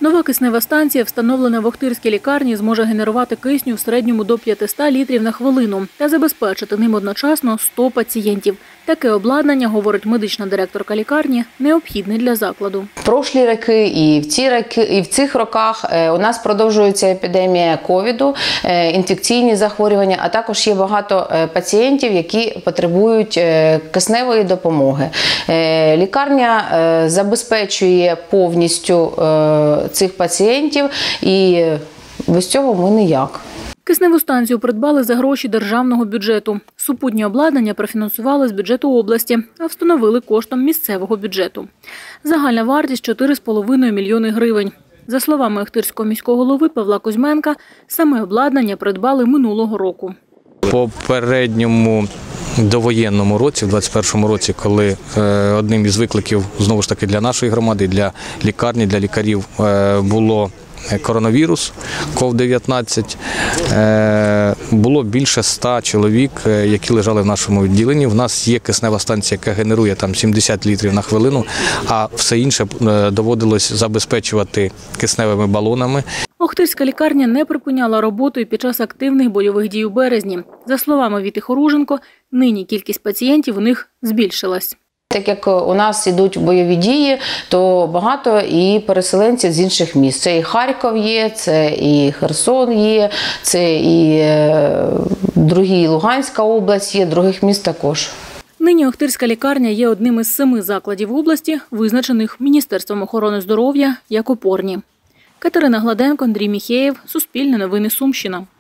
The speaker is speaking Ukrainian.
Нова киснева станція, встановлена в Охтирській лікарні, зможе генерувати кисню в середньому до 500 літрів на хвилину та забезпечити ним одночасно 100 пацієнтів. Таке обладнання, говорить медична директорка лікарні, необхідне для закладу. Прошлі роки і в цих роках у нас продовжується епідемія ковіду, інфекційні захворювання, а також є багато пацієнтів, які потребують кисневої допомоги. Лікарня забезпечує повністю цих пацієнтів і без цього ми ніяк. Кисневу станцію придбали за гроші державного бюджету. Супутнє обладнання профінансували з бюджету області, а встановили коштом місцевого бюджету. Загальна вартість – 4,5 мільйони гривень. За словами Охтирського міського голови Павла Кузьменка, саме обладнання придбали минулого року. Попередньому довоєнному році, в 2021 році, коли одним із викликів, знову ж таки, для нашої громади, для лікарні, для лікарів було коронавірус, COVID-19, було більше 100 чоловік, які лежали в нашому відділенні. У нас є киснева станція, яка генерує там 70 літрів на хвилину, а все інше доводилось забезпечувати кисневими балонами. Охтирська лікарня не припиняла роботу і під час активних бойових дій у березні. За словами Віти Хоруженко, нині кількість пацієнтів у них збільшилась. Так як у нас йдуть бойові дії, то багато і переселенців з інших міст. Це і Харків є, це і Херсон є, це і другі Луганська область є, других міст також. Нині Охтирська лікарня є одним із 7 закладів області, визначених Міністерством охорони здоров'я як опорні. Катерина Гладенко, Андрій Міхеєв, Суспільне новини, Сумщина.